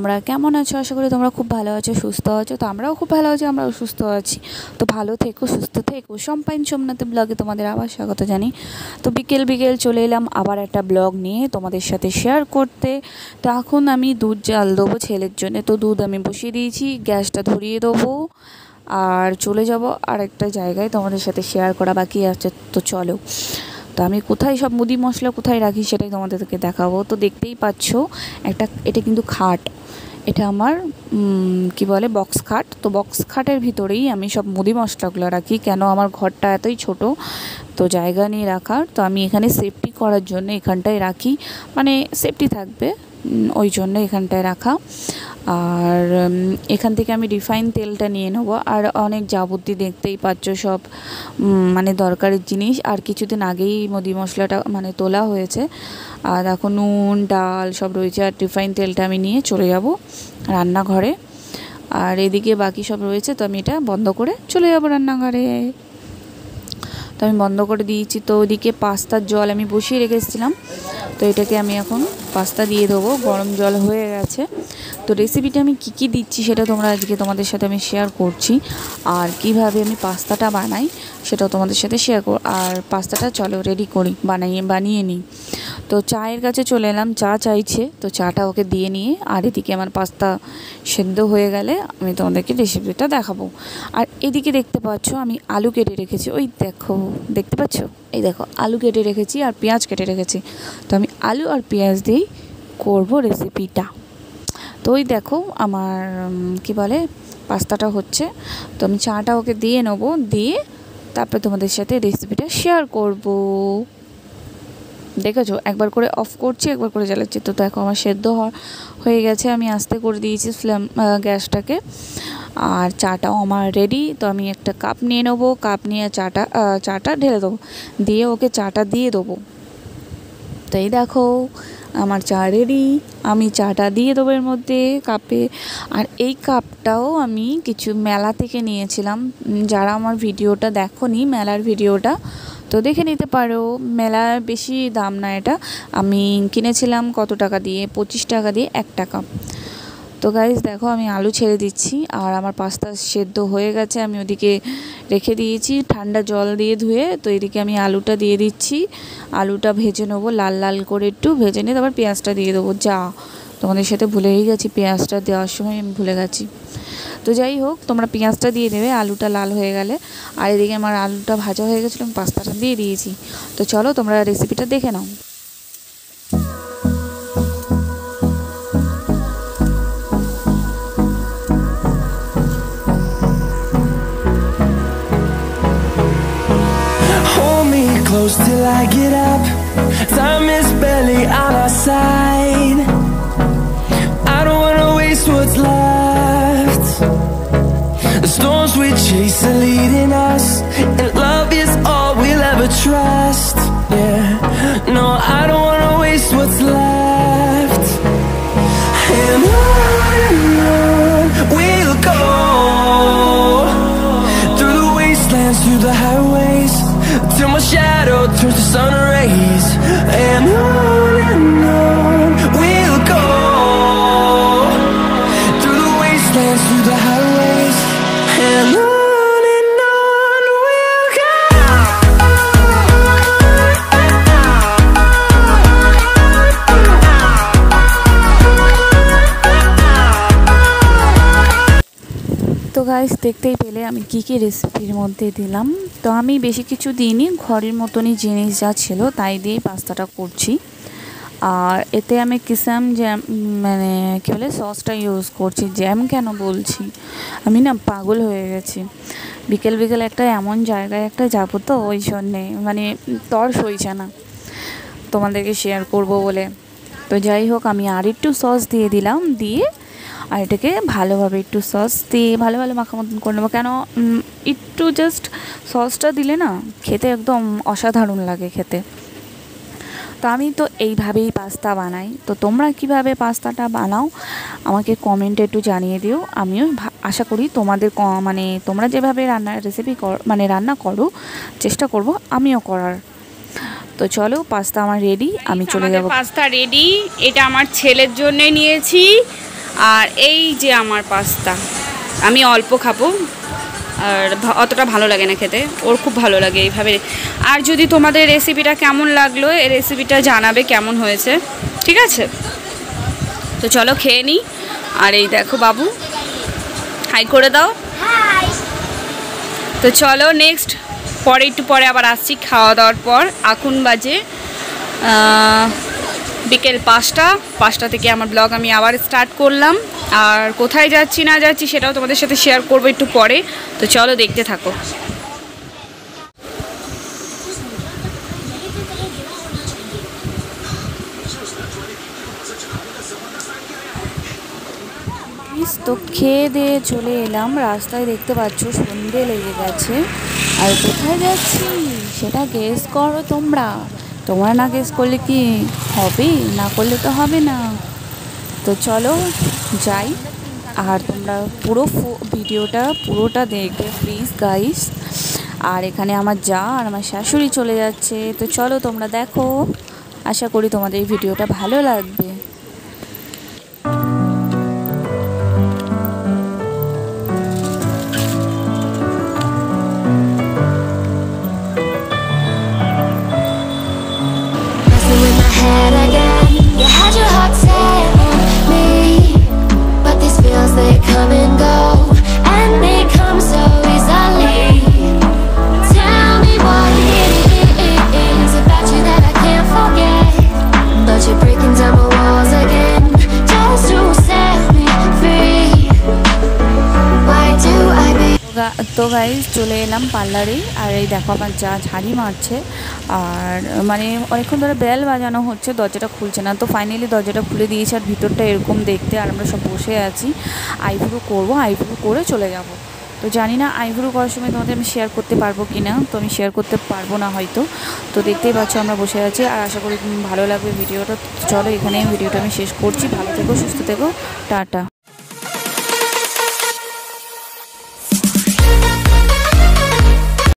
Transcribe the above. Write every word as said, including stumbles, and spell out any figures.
তোমরা কেমন আছো? আশা করি তোমরা খুব ভালো আছো, সুস্থ আছো। তো আমরাও খুব ভালো আছি, আমরাও সুস্থ আছি। তো ভালো থেকো, সুস্থ থেকো। সম্পাইন সোমনাথ ব্লগে তোমাদের আবার স্বাগত জানি। তো বিকেল বিকেল চলে এলাম আবার একটা ব্লগ নিয়ে তোমাদের সাথে শেয়ার করতে। তো এখন আমি দুধ জাল দেবো ছেলের জন্য। তো দুধ আমি বসিয়ে দিয়েছি, গ্যাসটা ধরিয়ে দেবো আর চলে যাব আর একটা জায়গায় তোমাদের সাথে শেয়ার করা বাকি আছে। তো চলো, তো আমি কোথায় সব মুদি মশলা কোথায় রাখি সেটাই তোমাদেরকে দেখাবো। তো দেখতেই পাচ্ছ একটা, এটা কিন্তু খাট, এটা আমার কি বলে বক্স খাট। তো বক্স খাটের ভিতরেই আমি সব মুদি মশলাগুলো রাখি। কেন, আমার ঘরটা এতই ছোট, তো জায়গা নিয়ে রাখার। তো আমি এখানে সেফটি করার জন্য এখানটায় রাখি, মানে সেফটি থাকবে ওই জন্য এখানটায় রাখা। আর এখান থেকে আমি রিফাইন তেলটা নিয়ে নেবো। আর অনেক যাবতীয় দেখতেই পাচ্ছ সব মানে দরকারি জিনিস। আর কিছুদিন আগেই মুদি মশলাটা মানে তোলা হয়েছে। আর এখন নুন ডাল সব রয়েছে। আর রিফাইন তেলটা আমি নিয়ে চলে যাব রান্নাঘরে। আর এদিকে বাকি সব রয়েছে, তো আমি এটা বন্ধ করে চলে যাব রান্নাঘরে। তো আমি বন্ধ করে দিয়েছি। তো ওইদিকে পাস্তার জল আমি বসিয়ে রেখেছিলাম, তো এটাকে আমি এখন পাস্তা দিয়ে দেবো। গরম জল হয়ে গেছে। তো রেসিপিটা আমি কী কী দিচ্ছি সেটা তোমরা আজকে তোমাদের সাথে আমি শেয়ার করছি। আর কিভাবে আমি পাস্তাটা বানাই সেটাও তোমাদের সাথে শেয়ার কর। আর পাস্তাটা চলো রেডি করি, বানিয়ে বানিয়ে নিই। তো চায়ের কাছে চলে এলাম, চা চাইছে, তো চাটা ওকে দিয়ে নিয়ে আর এদিকে আমার পাস্তা সেদ্ধ হয়ে গেলে আমি তোমাদেরকে রেসিপিটা দেখাবো। আর এদিকে দেখতে পাচ্ছ আমি আলু কেটে রেখেছি, ওই দেখো দেখতে পাচ্ছ, এই দেখো আলু কেটে রেখেছি আর পেঁয়াজ কেটে রেখেছি। তো আমি আলু আর পেঁয়াজ দিয়েই করবো রেসিপিটা। তো ওই দেখো আমার কি বলে পাস্তাটা হচ্ছে। তো আমি চাটা ওকে দিয়ে নেবো, দিয়ে তারপরে তোমাদের সাথে রেসিপিটা শেয়ার করব। দেখেছো, একবার করে অফ করছি, একবার করে জ্বালাচ্ছি। তো দেখো আমার সেদ্ধ হয়ে গেছে, আমি আস্তে করে দিয়েছি ফ্লেম গ্যাসটাকে। আর চাটাও আমার রেডি। তো আমি একটা কাপ নিয়ে নেবো, কাপ নিয়ে চাটা চাটা ঢেলে দেবো, দিয়ে ওকে চাটা দিয়ে দেবো। তো এই দেখো আমার চা রেডি, আমি চাটা দিয়ে দেবো এর মধ্যে কাপে। আর এই কাপটাও আমি কিছু মেলা থেকে নিয়েছিলাম। যারা আমার ভিডিওটা দেখোনি মেলার ভিডিওটা, তো দেখে নিতে পারো। মেলার বেশি দাম না এটা, আমি কিনেছিলাম কত টাকা দিয়ে, পঁচিশ টাকা দিয়ে একটা কাপ। তো গাইস দেখো আমি আলু ছেড়ে দিচ্ছি। আর আমার পাস্তা সেদ্ধ হয়ে গেছে, আমি ওদিকে রেখে দিয়েছি ঠান্ডা জল দিয়ে ধুয়ে। তো এদিকে আমি আলুটা দিয়ে দিচ্ছি, আলুটা ভেজে নেবো লাল লাল করে, একটু ভেজে নিয়ে তারপর পেঁয়াজটা দিয়ে দেবো। যা তোমাদের সাথে ভুলেই গেছি, পেঁয়াজটা দেওয়ার সময় আমি ভুলে গেছি। তো যাই হোক, তোমরা পেঁয়াজটা দিয়ে দেবে আলুটা লাল হয়ে গেলে। আর এদিকে আমার আলুটা ভাজা হয়ে গেছিলো, আমি পাস্তাটা দিয়ে দিয়েছি। তো চলো তোমরা রেসিপিটা দেখে নাও। Close till I get up, time is barely on our side. I don't wanna waste what's left. The storms we chase are leading us, and love is all we'll ever trust. Yeah, no, I don't wanna waste what's left. And on and on we'll go, through the wastelands, through the highways, till my shadow turns to sun rays. And on and on we'll go, through the wastelands, through the highways. And on and on we'll go. তো guys দেখতেই পেলে আমি কী কী রেসিপির মধ্যে দিলাম। তো আমি বেশি কিছু দিইনি, ঘরের মতনই জিনিস যা ছিল তাই দিয়েই পাস্তাটা করছি। আর এতে আমি কিসাম জ্যাম মানে কী বলে সসটা ইউজ করছি। জ্যাম কেন বলছি, আমি না পাগল হয়ে গেছি। বিকেল বিকেল একটা এমন জায়গায় একটা যাবো, তো ওই জন্যে মানে তর সইছে না তোমাদেরকে শেয়ার করব বলে। তো যাই হোক, আমি আর একটু সস দিয়ে দিলাম, দিয়ে আর এটাকে ভালোভাবে একটু সস দিয়ে ভালো ভালো মাখা মতন করে নেবো। কেন, একটু জাস্ট সসটা দিলে না খেতে একদম অসাধারণ লাগে খেতে। তো আমি তো এইভাবেই পাস্তা বানাই। তো তোমরা কিভাবে পাস্তাটা বানাও আমাকে কমেন্টে একটু জানিয়ে দিও। আমিও আশা করি তোমাদের মানে তোমরা যেভাবে রান্নার রেসিপি কর মানে রান্না করো চেষ্টা করব আমিও করার। তো চলো পাস্তা আমার রেডি, আমি চলে যাব। পাস্তা রেডি, এটা আমার ছেলের জন্য নিয়েছি। আর এই যে আমার পাস্তা, আমি অল্প খাবো, আর অতটা ভালো লাগে না খেতে, ওর খুব ভালো লাগে এইভাবে। আর যদি তোমাদের রেসিপিটা কেমন লাগলো, এই রেসিপিটা জানাবে কেমন হয়েছে, ঠিক আছে? তো চলো খেয়ে নিই। আর এই দেখো বাবু, হাই করে দাও। তো চলো নেক্সট, পরে একটু পরে আবার আসছি খাওয়া দাওয়ার পর। এখন বাজে বিকেল পাঁচটা, পাঁচটা থেকে আমার ব্লগ আমি আবার স্টার্ট করলাম। আর কোথায় যাচ্ছি না যাচ্ছি সেটাও তোমাদের সাথে শেয়ার করবো একটু পরে। তো চলো দেখতে থাকো। তো খেয়ে দিয়ে চলে এলাম, রাস্তায় দেখতে পাচ্ছ সন্ধে লেগে গেছে। আর কোথায় যাচ্ছি সেটা গেস করো তোমরা। তোমরা না গেস করলে কি হবে? না করলে তো হবে না। তো চলো যাই, আর তোমরা পুরো ভিডিওটা পুরোটা দেখবে প্লিজ গাইস। আর এখানে আমার যা আর আমার শাশুড়ি চলে যাচ্ছে। তো চলো তোমরা দেখো, আশা করি তোমাদের এই ভিডিওটা ভালো লাগবে। তো গাইজ চলে এলাম পার্লারে। আর এই দেখো আমার যা ঝাড়ি মারছে, আর মানে অনেকক্ষণ ধরে বেল বাজানো হচ্ছে, দরজাটা খুলছে না। তো ফাইনালি দরজাটা খুলে দিয়েছে, আর ভিতরটা এরকম দেখতে। আর আমরা সব বসে আছি, আইব্রো করবো, আইব্রো করে চলে যাব। তো জানি না আইব্রো করার সময় তোমাদের আমি শেয়ার করতে পারবো কি না, তো আমি শেয়ার করতে পারবো না হয়তো। তো দেখতেই পাচ্ছ আমরা বসে আছি, আর আশা করি ভালো লাগবে ভিডিওটা। চলো এখানে ভিডিওটা আমি শেষ করছি। ভালো থেকো, সুস্থ থেকো, টাটা।